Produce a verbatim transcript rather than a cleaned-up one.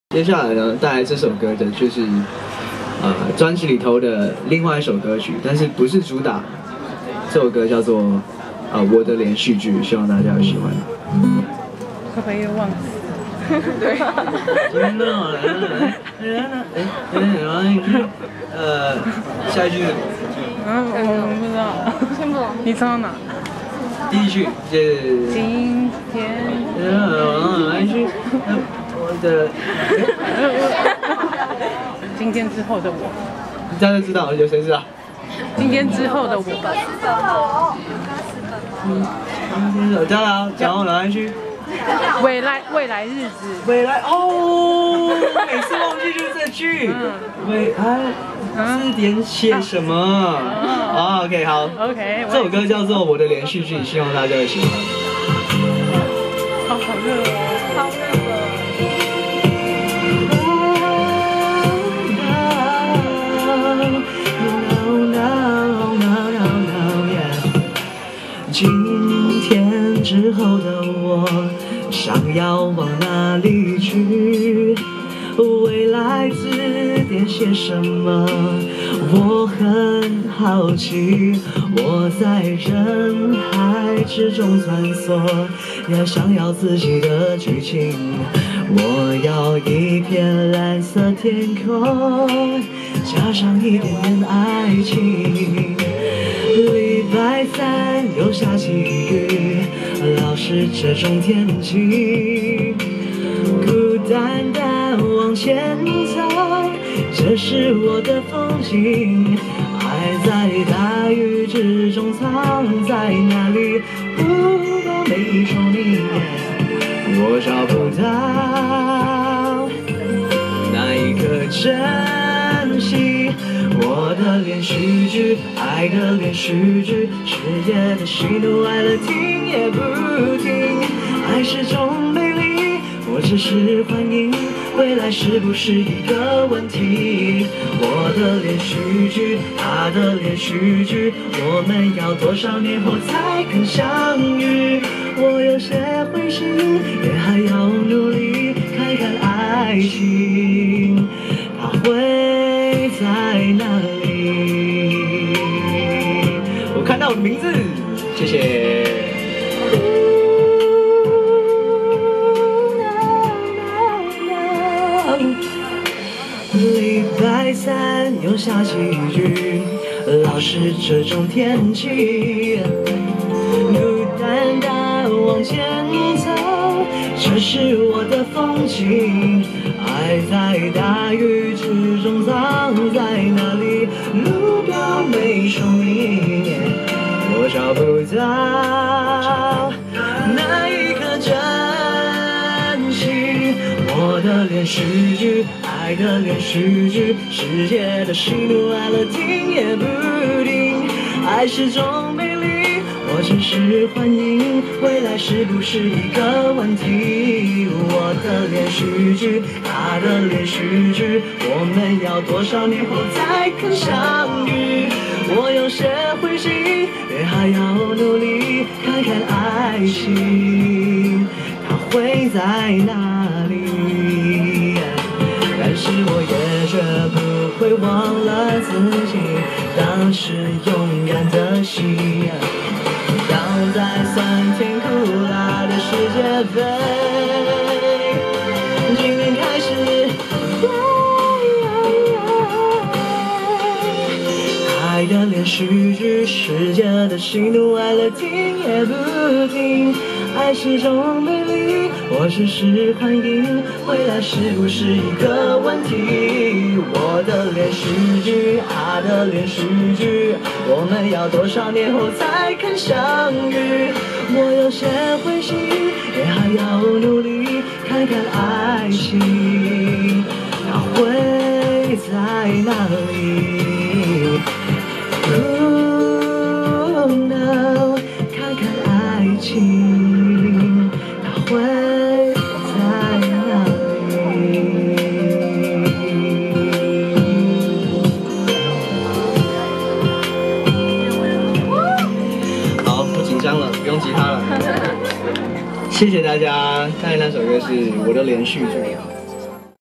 接下来呢，带来这首歌的就是呃专辑里头的另外一首歌曲，但是不是主打。这首歌叫做呃我的连续剧，希望大家有喜欢。 会不会又忘词？ 对。 呃，下一句。 嗯，我不知道。 听不懂。 你唱到哪？ 第一句是。 今天。 来一句。我的。 今天之后的我。 大家知道，有谁知道？ 今天之后的我。 嗯，今天加油，然后来一句。 未来未来日子。 未来哦，每次忘记就是这句。未来字典写什么？啊 ，OK 好。 OK。 这首歌叫做《我的连续剧》，希望大家会喜欢。 好好热哦， 好热哦。 今天之后的我，想要往哪里去？未来字典写什么？我很好奇。我在人海之中穿梭，也想要自己的剧情。我要一片蓝色天空，加上一点点爱情。礼拜三又下起雨，老是这种天气，孤单单往前走，这是我的风景。爱在大雨之中藏在哪里？不到没说明，我找不到那一刻珍惜。我的连续剧，爱的连续剧，世界的喜怒哀乐听也不听。爱是种美丽，我只是欢迎，未来是不是一个问题？我的连续剧，他的连续剧，我们要多少年后才肯相遇？我有些灰心，也还要努力看看爱情，它会在哪里？我看到我的名字，谢谢。礼拜三又下起雨，老是这种天气，孤单单往前走，这是我的风景。爱在大雨之中藏在哪里？路标没说明，我找不到那一刻珍惜。我的连续剧，爱的连续剧，世界的喜怒哀乐听也不听。爱是种美丽，我只是欢迎，未来是不是一个问题？我的连续剧，他的连续剧，我们要多少年后才肯相遇？我有些灰心，也还要努力看看爱情，它会在哪里？但是我也绝不会忘了自己当时勇敢的心。当在酸甜苦辣的世界杯，今天开始，爱的连续剧，世界的喜怒哀乐听也不听。爱是种美丽，我只是欢迎，未来是不是一个问题？我的连续剧，他的连续剧，我们要多少年后才肯相遇？我有些灰心，也还要努力看看爱情，它会在哪里？Oh no， 看看爱情，它会在哪里？好，不紧张了，不用吉他了。谢谢大家，刚才那首歌是我的连续剧。